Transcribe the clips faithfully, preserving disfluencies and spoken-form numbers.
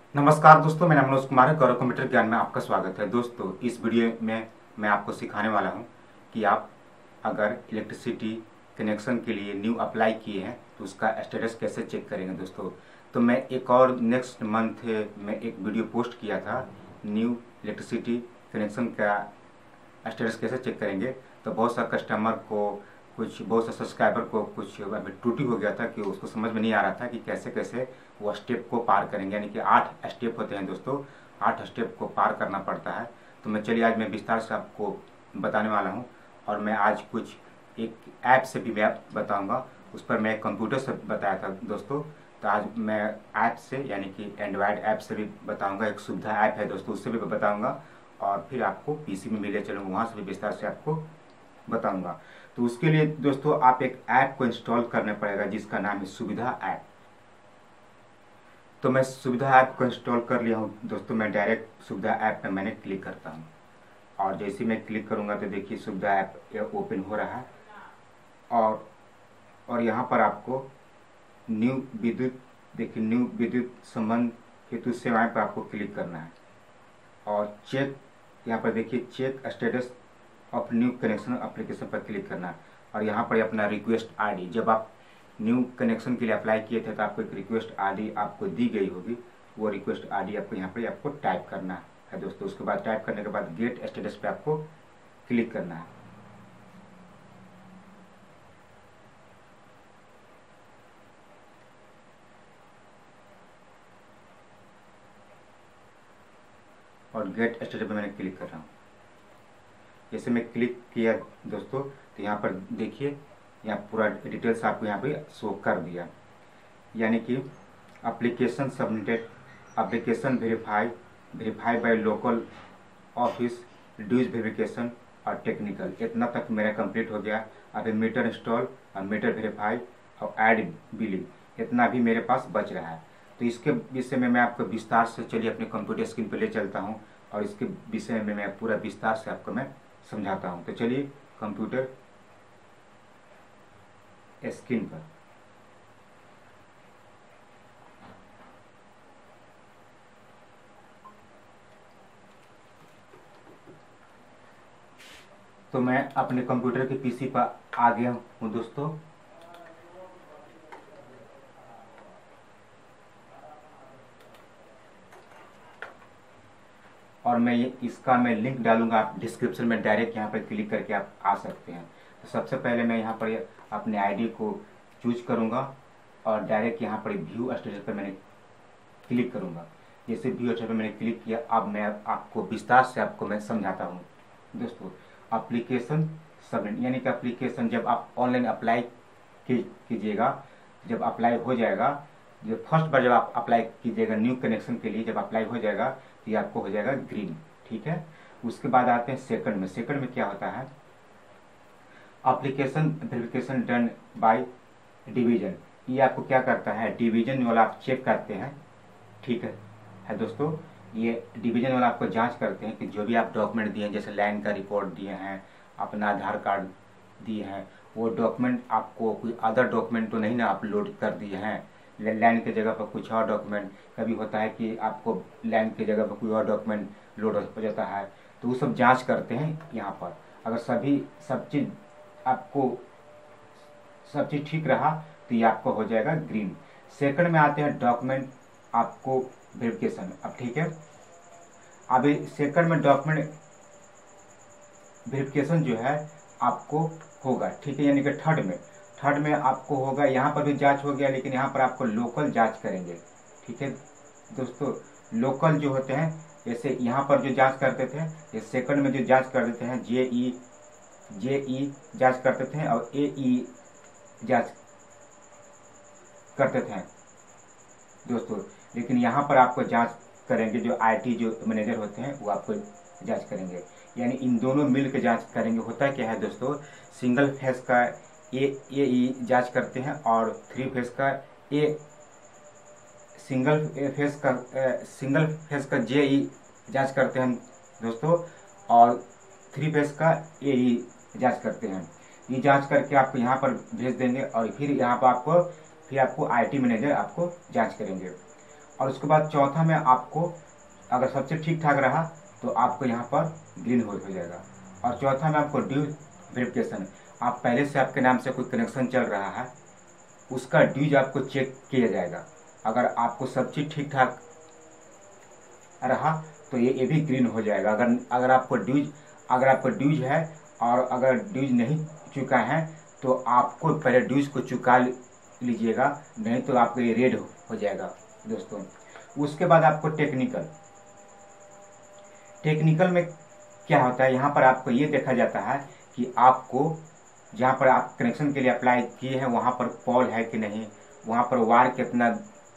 नमस्कार दोस्तों, मेरा नाम मनोज कुमार है। गौरव कंप्यूटर ज्ञान में आपका स्वागत है। दोस्तों, इस वीडियो में मैं आपको सिखाने वाला हूं कि आप अगर इलेक्ट्रिसिटी कनेक्शन के लिए न्यू अप्लाई किए हैं तो उसका स्टेटस कैसे चेक करेंगे। दोस्तों, तो मैं एक और नेक्स्ट मंथ में एक वीडियो पोस्ट किया था, न्यू इलेक्ट्रिसिटी कनेक्शन का स्टेटस कैसे चेक करेंगे। तो बहुत सा कस्टमर को, कुछ बहुत से सब्सक्राइबर को कुछ अभी त्रुटि हो गया था कि उसको समझ में नहीं आ रहा था कि कैसे कैसे वो स्टेप को पार करेंगे। यानी कि आठ स्टेप होते हैं दोस्तों, आठ स्टेप को पार करना पड़ता है। तो मैं चलिए आज मैं विस्तार से आपको बताने वाला हूँ। और मैं आज कुछ एक ऐप से भी मैं बताऊँगा, उस पर मैं कंप्यूटर से बताया था दोस्तों। तो आज मैं ऐप से यानी कि एंड्रॉयड ऐप से भी बताऊँगा, एक सुविधा ऐप है दोस्तों, उससे भी बताऊँगा। और फिर आपको पीसी में भी ले चलूँगा, वहाँ से भी विस्तार से आपको बताऊंगा। तो उसके लिए दोस्तों आप एक ऐप को इंस्टॉल करना पड़ेगा जिसका नाम है सुविधा ऐप। तो मैं सुविधा ऐप को इंस्टॉल कर लिया हूँ दोस्तों। मैं डायरेक्ट सुविधा ऐप में मैंने क्लिक करता हूँ और जैसे मैं क्लिक करूँगा तो देखिए सुविधा ऐप ओपन हो रहा है। और और यहाँ पर आपको न्यू विद्युत, देखिए न्यू विद्युत संबंध हेतु सेवाएं पर आपको क्लिक करना है। और चेक, यहाँ पर देखिए check status of new connection application पर क्लिक करना है। और यहाँ पर अपना रिक्वेस्ट आईडी, जब आप न्यू कनेक्शन के लिए अप्लाई किए थे तो आपको एक रिक्वेस्ट आईडी आपको दी गई होगी, वो रिक्वेस्ट आईडी आपको यहाँ पर आपको टाइप करना है दोस्तों। उसके बाद टाइप करने के बाद गेट स्टेटस पे आपको क्लिक करना है। और गेट स्टेटस पे मैंने क्लिक कर रहा हूँ। जैसे मैं क्लिक किया दोस्तों तो यहाँ पर देखिए यहाँ पूरा डिटेल्स आपको यहाँ पे शो कर दिया। यानी कि application submitted, application verify verify by local office, dues verification और टेक्निकल, इतना तक मेरा कंप्लीट हो गया। अभी मीटर इंस्टॉल और मीटर वेरीफाई और ऐड बिलिंग, इतना भी मेरे पास बच रहा है। तो इसके विषय में मैं आपको विस्तार से, चलिए अपने कंप्यूटर स्क्रीन पर ले चलता हूँ और इसके विषय में मैं पूरा विस्तार से आपको मैं समझाता हूँ। तो चलिए कंप्यूटर स्क्रीन पर तो मैं अपने कंप्यूटर के पीसी पर आ गया हूँ दोस्तों। और मैं ये इसका मैं लिंक डालूंगा आप डिस्क्रिप्शन में, डायरेक्ट यहाँ पर क्लिक करके आप आ सकते हैं। तो सबसे पहले मैं यहाँ पर अपने आईडी को चूज करूँगा और डायरेक्ट यहाँ पर व्यू स्टेटस पर मैंने क्लिक करूँगा। जैसे व्यू स्टेटस पर मैंने क्लिक किया, अब मैं आपको विस्तार से आपको मैं समझाता हूँ दोस्तों। एप्लीकेशन सबमिट, यानी कि एप्लीकेशन जब आप ऑनलाइन अप्लाई कीजिएगा, जब अप्लाई हो जाएगा, जब फर्स्ट बार जब आप अप्लाई कीजिएगा न्यू कनेक्शन के लिए, जब अप्लाई हो जाएगा तो ये आपको हो जाएगा ग्रीन, ठीक है। उसके बाद आते हैं सेकंड में। सेकंड में क्या होता है, application verification done by division. ये आपको क्या करता है, डिवीजन वाला आप चेक करते हैं, ठीक है है दोस्तों। ये डिवीजन वाला आपको जांच करते हैं कि जो भी आप डॉक्यूमेंट दिए हैं, जैसे लाइन का रिपोर्ट दिए हैं, अपना आधार कार्ड दिए हैं, वो डॉक्यूमेंट आपको कोई अदर डॉक्यूमेंट तो नहीं ना अपलोड कर दिए हैं, लाइन की जगह पर कुछ और डॉक्यूमेंट। कभी होता है कि आपको लाइन की जगह पर कोई और डॉक्यूमेंट लोड हो जाता है, तो वो सब जांच करते हैं यहाँ पर। अगर सभी सब चीज़ आपको सब चीज़ ठीक रहा तो ये आपको हो जाएगा ग्रीन। सेकंड में आते हैं डॉक्यूमेंट आपको वेरिफिकेशन। अब ठीक है, अभी सेकंड में डॉक्यूमेंट वेरिफिकेशन जो है आपको होगा, ठीक है। यानी कि थर्ड में थर्ड में आपको होगा, यहाँ पर भी जांच हो गया, लेकिन यहाँ पर आपको लोकल जांच करेंगे, ठीक है दोस्तों। लोकल जो होते हैं, जैसे यहाँ पर जो जांच करते थे, ये सेकंड में जो जांच कर देते हैं, जे ई जे ई जांच करते थे और ए ई जांच करते थे दोस्तों। लेकिन यहाँ पर आपको जांच करेंगे, जो आईटी जो मैनेजर होते हैं वो आपको जांच करेंगे, यानी इन दोनों मिल के जाँच करेंगे। होता क्या है दोस्तों, सिंगल फेस का ए ए ई जाँच करते हैं और थ्री फेस का ए सिंगल फेस का सिंगल फेस का जे ई जाँच करते हैं दोस्तों, और थ्री फेस का ए ई जाँच करते हैं। ये जांच करके आपको यहाँ पर भेज देंगे और फिर यहाँ पर आपको फिर आपको आईटी मैनेजर आपको जांच करेंगे। और उसके बाद चौथा में आपको अगर सबसे ठीक ठाक रहा तो आपको यहाँ पर ग्रीन हो जाएगा। और चौथा में आपको ड्यू वेरिफिकेशन, आप पहले से आपके नाम से कोई कनेक्शन चल रहा है, उसका ड्यूज आपको चेक किया जाएगा। अगर आपको सब चीज़ ठीक ठाक रहा तो ये ये भी ग्रीन हो जाएगा। अगर अगर आपको ड्यूज अगर आपको ड्यूज है और अगर ड्यूज नहीं चुका है तो आपको पहले ड्यूज को चुका लीजिएगा, नहीं तो आपको ये रेड हो जाएगा दोस्तों। उसके बाद आपको टेक्निकल टेक्निकल में क्या होता है, यहाँ पर आपको ये देखा जाता है कि आपको जहाँ पर आप कनेक्शन के लिए अप्लाई किए हैं वहाँ पर पॉल है कि नहीं, वहाँ पर वायर कितना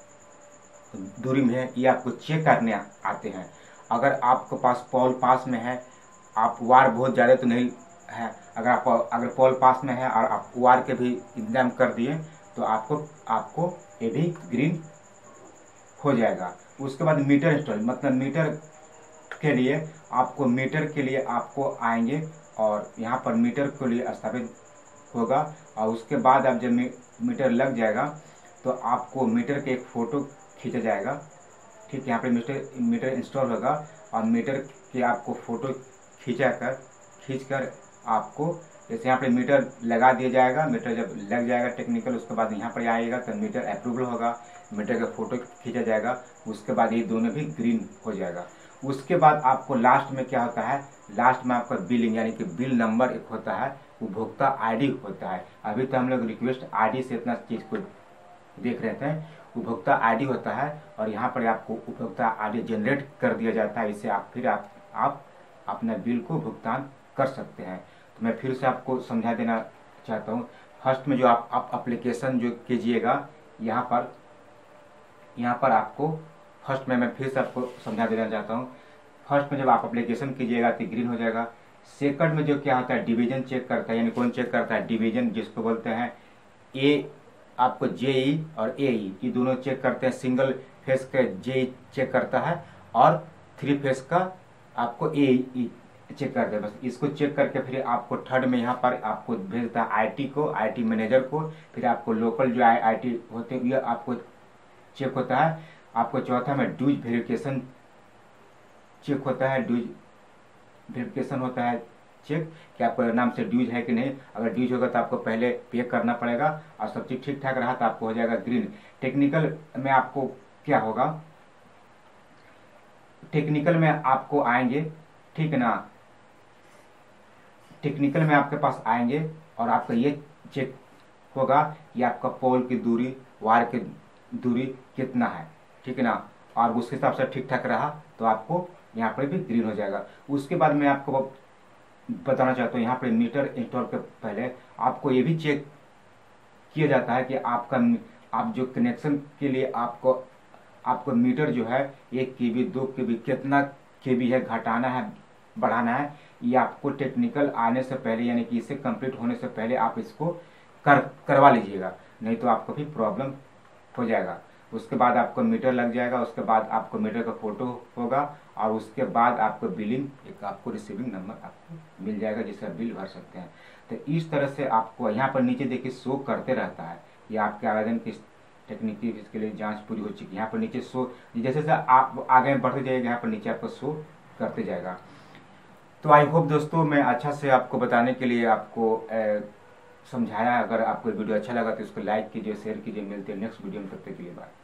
दूरी में है, ये आपको चेक करने आते हैं। अगर आपके पास पॉल पास में है, आप वायर बहुत ज़्यादा तो नहीं है, अगर आप अगर पॉल पास में है और आप वायर के भी इंतजाम कर दिए तो आपको आपको ये भी ग्रीन हो जाएगा। उसके बाद मीटर इंस्टॉल, मतलब मीटर के लिए आपको मीटर के लिए आपको आएंगे और यहाँ पर मीटर के लिए स्थापित होगा। और उसके बाद आप जब मीटर लग जाएगा तो आपको मीटर के एक फ़ोटो खींचा जाएगा, ठीक है। यहाँ पे मीटर मीटर इंस्टॉल होगा और मीटर के आपको फ़ोटो खींचा कर खींच कर आपको जैसे यहाँ पे मीटर लगा दिया जाएगा। मीटर जब लग जाएगा टेक्निकल, उसके बाद यहाँ पर आएगा तो मीटर अप्रूवल होगा, मीटर का फ़ोटो खींचा जाएगा, उसके बाद ये दोनों भी ग्रीन हो जाएगा। उसके बाद आपको लास्ट में क्या होता है, लास्ट में आपका बिलिंग यानी कि बिल नंबर एक होता है, उपभोक्ता आईडी होता है। अभी तो हम लोग रिक्वेस्ट आईडी से इतना चीज़ को देख रहे थे, उपभोक्ता आईडी होता है और यहाँ पर आपको उपभोक्ता आईडी जनरेट कर दिया जाता है। इससे आप फिर आप आप अपना बिल को भुगतान कर सकते हैं। तो मैं फिर से आपको समझा देना चाहता हूँ। फर्स्ट में जो आप आप एप्लीकेशन जो कीजिएगा, यहाँ पर यहाँ पर आपको फर्स्ट में मैं फिर से आपको समझा देना चाहता हूँ। फर्स्ट में जब आप एप्लीकेशन कीजिएगा तो ग्रीन हो जाएगा। सेकंड में जो क्या होता है, डिवीजन चेक करता है, यानी कौन चेक करता है, डिवीजन जिसको बोलते हैं ए, आपको जेई और एई ये दोनों चेक करते हैं। सिंगल फेस का जेई चेक करता है और थ्री फेस का आपको एई चेक करते हैं। बस इसको चेक करके फिर आपको थर्ड में यहाँ पर आपको भेजता है आईटी को, आईटी मैनेजर को, फिर आपको लोकल जो आईटी होते हैं ये आपको चेक होता है। आपको चौथा में ड्यूज वेरिफिकेशन चेक होता है, ड्यूज वेरिफिकेशन होता है चेक कि आपको नाम से ड्यूज है कि नहीं। अगर ड्यूज होगा तो आपको पहले पे करना पड़ेगा और सब चीज़ ठीक ठाक रहा तो आपको हो जाएगा ग्रीन। टेक्निकल में आपको क्या होगा, टेक्निकल में आपको आएंगे, ठीक है ना, टेक्निकल में आपके पास आएंगे और आपका ये चेक होगा कि आपका पोल की दूरी, वायर की दूरी कितना है, ठीक है ना, और उसके हिसाब से ठीक ठाक रहा तो आपको यहाँ पर भी ग्रीन हो जाएगा। उसके बाद मैं आपको बताना चाहता हूँ, यहाँ पर मीटर इंस्टॉल के पहले आपको ये भी चेक किया जाता है कि आपका आप जो कनेक्शन के लिए आपको आपको मीटर जो है एक के बी, दो के बी, कितना के बी है, घटाना है, बढ़ाना है, ये आपको टेक्निकल आने से पहले यानी कि इसे कंप्लीट होने से पहले आप इसको कर करवा लीजिएगा, नहीं तो आपको भी प्रॉब्लम हो जाएगा। उसके बाद आपको मीटर लग जाएगा, उसके बाद आपको मीटर का फोटो होगा और उसके बाद आपको बिलिंग एक आपको रिसीविंग नंबर आपको मिल जाएगा जिससे आप बिल भर सकते हैं। तो इस तरह से आपको यहाँ पर नीचे देखिए शो करते रहता है कि आपके आवेदन की तकनीकी इसके लिए जांच पूरी हो चुकी है। यहाँ पर नीचे शो जैसे जैसे आप आगे बढ़ते जाएगा यहाँ पर नीचे आपको शो करते जाएगा। तो आई होप दोस्तों मैं अच्छा से आपको बताने के लिए आपको ए, समझाया। अगर आपको वीडियो अच्छा लगा तो इसको लाइक कीजिए, शेयर कीजिए। मिलते हैं नेक्स्ट वीडियो में, तब तक के लिए बाय।